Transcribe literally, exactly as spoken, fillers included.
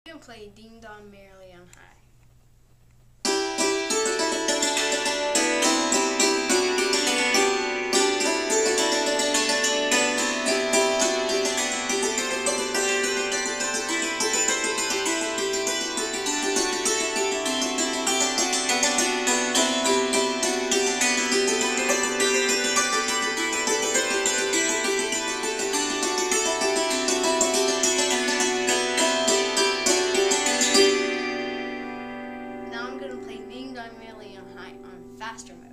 I'm going to play Ding Dong Merrily on high. Now I'm going to play Ding Dong Merrily on high on faster mode.